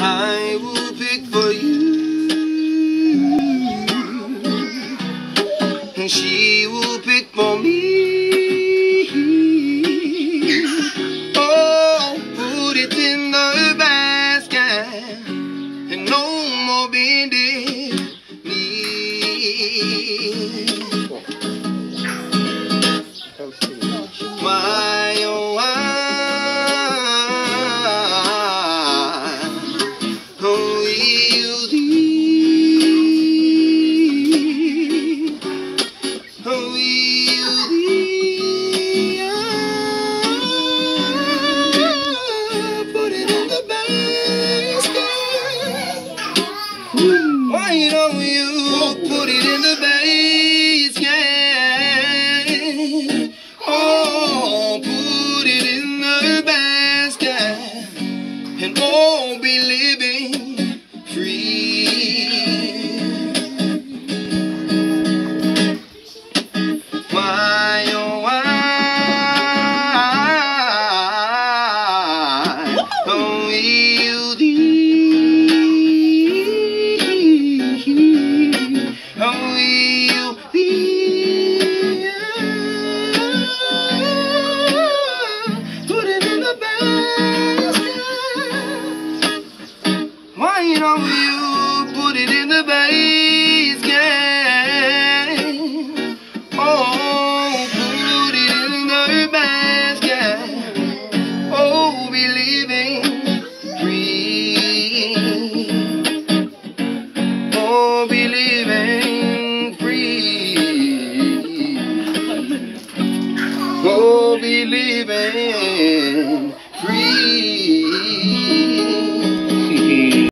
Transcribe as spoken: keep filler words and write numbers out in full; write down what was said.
I will pick for you, and she will pick for me. Oh, put it in the basket, and no more bending.